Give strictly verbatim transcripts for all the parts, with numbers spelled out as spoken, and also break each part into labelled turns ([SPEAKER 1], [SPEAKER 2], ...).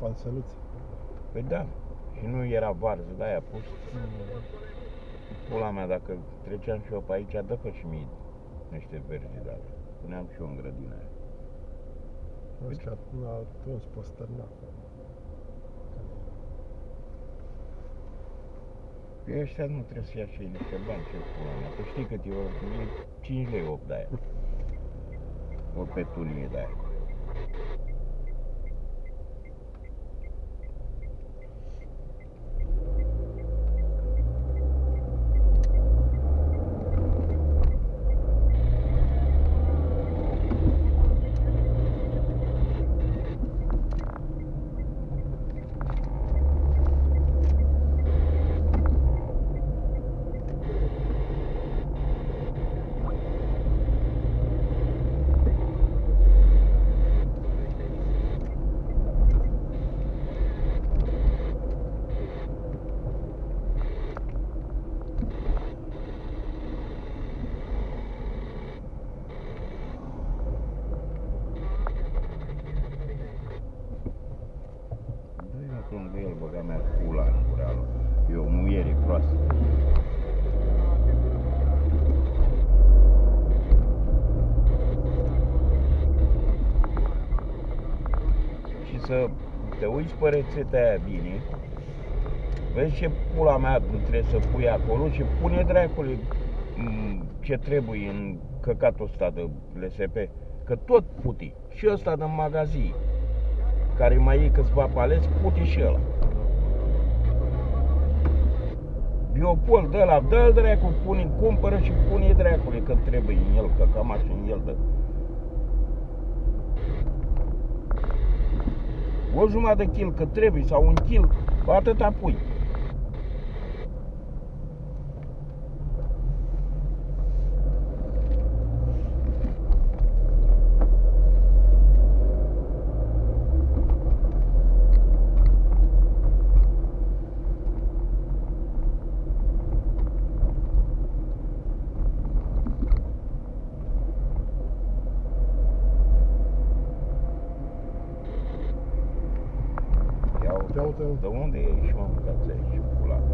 [SPEAKER 1] Panseluțe.
[SPEAKER 2] Păi da, și nu era varză de aia pus. Pula mea, dacă treceam și eu pe aici, dă-fă și mie niște verzi de alea. Puneam și eu în grădina aia.
[SPEAKER 1] Ăștia atunci postărna.
[SPEAKER 2] Pe ăștia nu trebuie să ia și niște bani, ce pula mea. Tu știi cât e, e cinci lei opt de aia. O petunie de aia. Lângă el băga mea pula în gura lui. E o muiere proastă. Și să te uiți pe rețeta aia bine, vezi ce pula mea trebuie să pui acolo și pune dracului ce trebuie în căcatul ăsta de L S P. Că tot puti. Și ăsta de magazii, care mai e câțiva paleți, puti și ăla. Biopol de ăla, dă-l dracu, pune, cumpără și pune dracului că trebuie în el, că cam așa în el dă. O jumătate de kil că trebuie sau un kil, atâta pui.
[SPEAKER 1] Ia uite.
[SPEAKER 2] De unde ești, mă, mâncați aici, pula ta?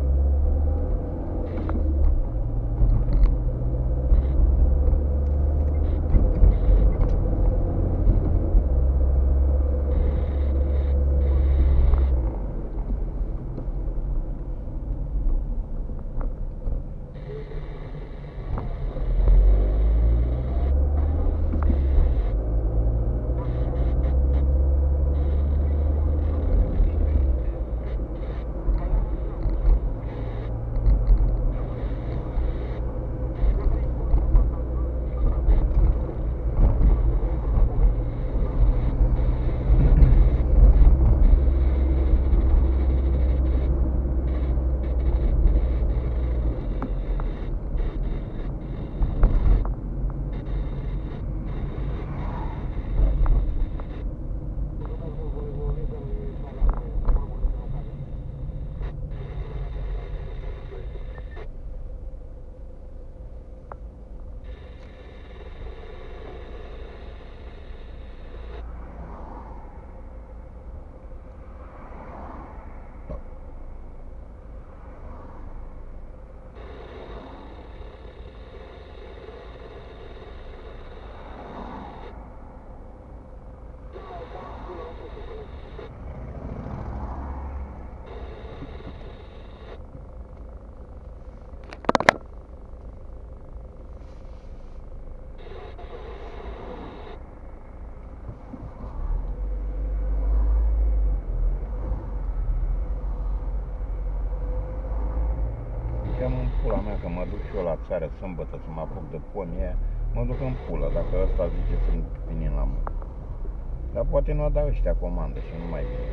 [SPEAKER 2] În pula mea, că mă duc și eu la țară sâmbătă să mă apuc de ponie, mă duc în pulă, dacă ăsta zice să-mi venim la muncă. Dar poate nu dau ăștia comandă și nu mai vine.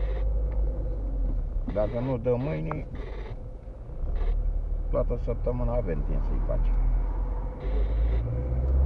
[SPEAKER 2] Dacă nu dă mâine, toată săptămâna avem timp să-i facem.